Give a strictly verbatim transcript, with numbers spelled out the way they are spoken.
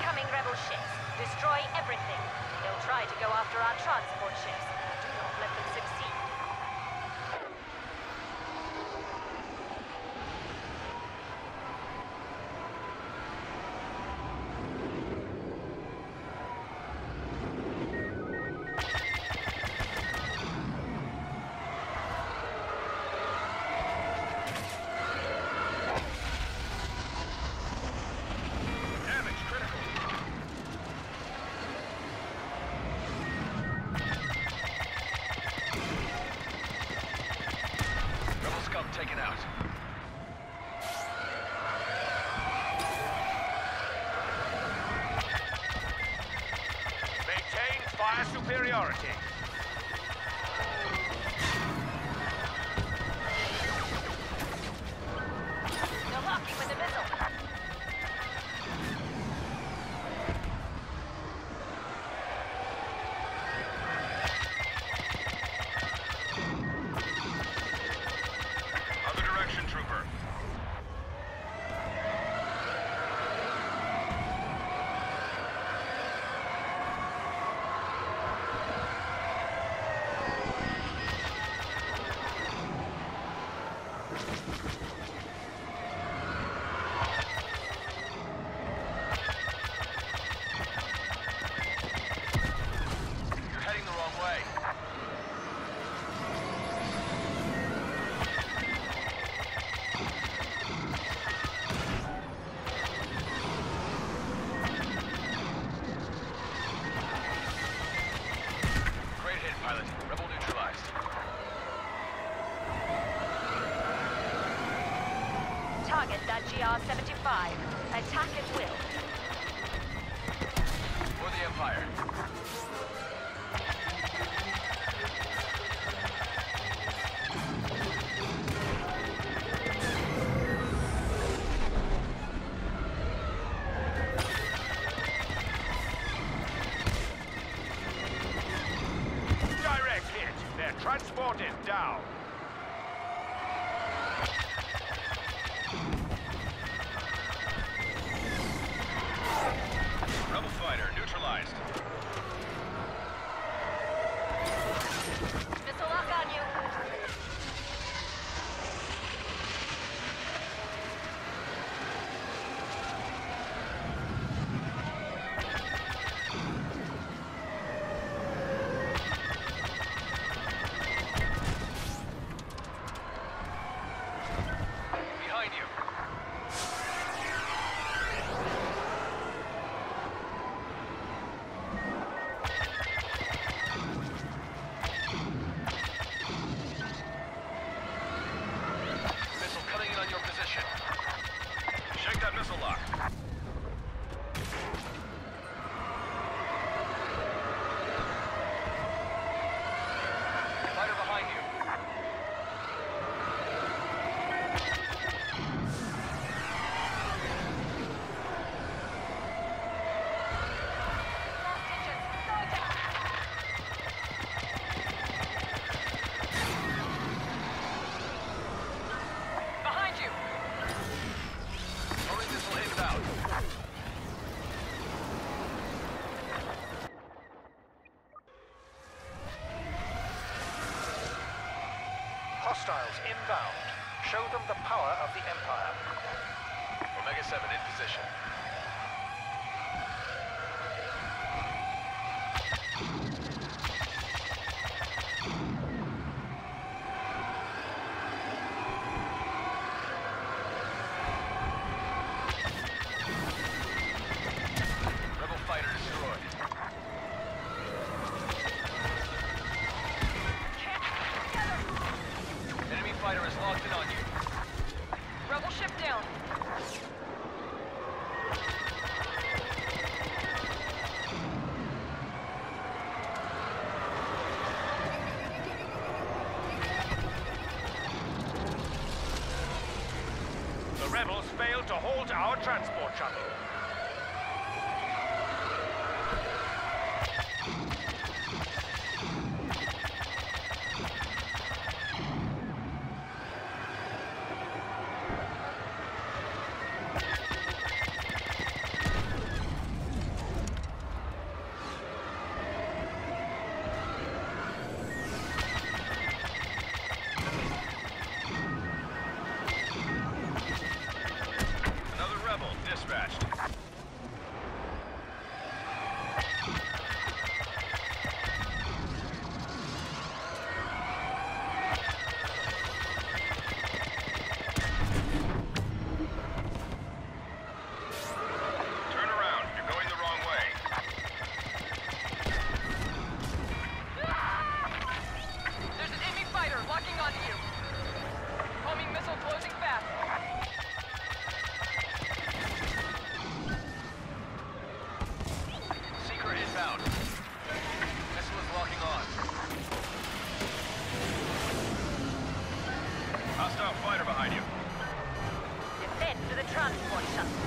Incoming rebel ships. Destroy everything. They'll try to go after our transport ships. Do not let them succeed. Taken out. Maintain fire superiority. They're locking with the missile. Trooper. You're heading the wrong way. Pilot, rebel neutralized. Target that G R seventy-five. Attack at will. For the Empire. Transport is down. Rebel fighter neutralized. Missile lock on you. Missile lock. Fighter behind you. Behind you. Only missile inbound. Hostiles inbound. Show them the power of the Empire. Omega seven in position. Rebel fighter destroyed. Enemy fighter is locked in on you. Rebel ship down. The rebels failed to halt our transport shuttle. transport shuttle.